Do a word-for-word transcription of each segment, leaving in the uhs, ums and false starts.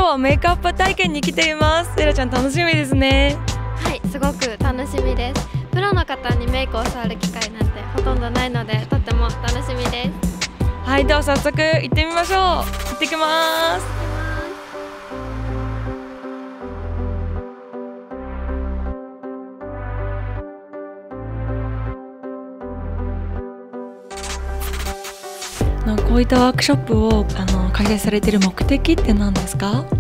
日はメイクアップ体験に来ています。エラちゃん楽しみですね。 はい、すごく楽しみです。プロの方にメイクを触る機会なんてほとんどないので、とっても楽しみです。 はい、では早速行ってみましょう。行ってきます。こういったワークショップをあの開催されている目的って何ですか？はい、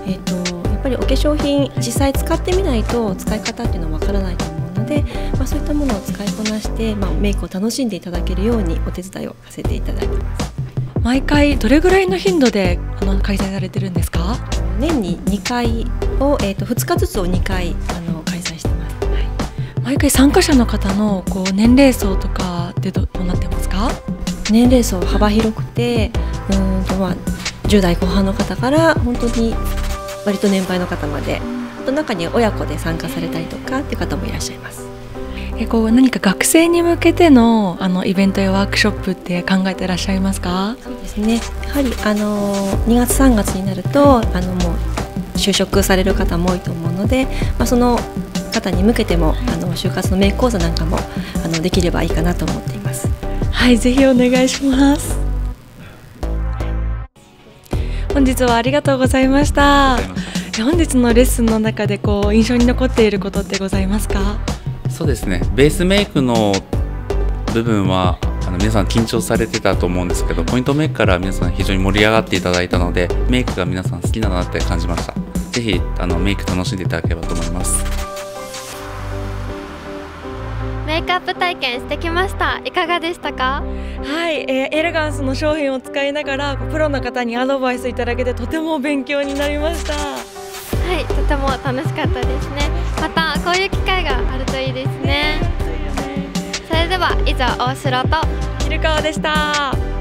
えーと、やっぱりお化粧品実際使ってみないと使い方っていうのはわからないと思うので、まあ、そういったものを使いこなして、まあ、メイクを楽しんでいただけるようにお手伝いをさせていただいてます。 毎回どれぐらいの頻度であの開催されてるんですか？ 年ににかいを、えーと、ふつかずつをにかいあの開催してます。はい、 毎回参加者の方のこう年齢層とかって ど, どうなってますか？ 年齢層幅広くて、うーんとまあじゅう代後半の方から本当に割と年配の方まで、あと中には親子で参加されたりとかっていう方もいらっしゃいます。 えこう何か学生に向けてのあのイベントやワークショップって考えていらっしゃいますか？ そうですね。やはりあのにがつさんがつになるとあのもう就職される方も多いと思うので、まあ、その方に向けてもあの就活のメイク講座なんかもあのできればいいかなと思っています。 はい、ぜひお願いします。本日はありがとうございました。本日のレッスンの中でこう印象に残っていることってございますか？ そうですね、ベースメイクの部分はあの皆さん緊張されてたと思うんですけど、ポイントメイクから皆さん非常に盛り上がっていただいたので、メイクが皆さん好きだなって感じました。ぜひあのメイク楽しんでいただければと思います。 メイクアップ体験してきました。いかがでしたか？ はい、えー、エレガンスの商品を使いながらプロの方にアドバイスいただけてとても勉強になりました。 はい、とても楽しかったですね。またこういう機会があるといいですね。それでは以上、大城と昼川でした。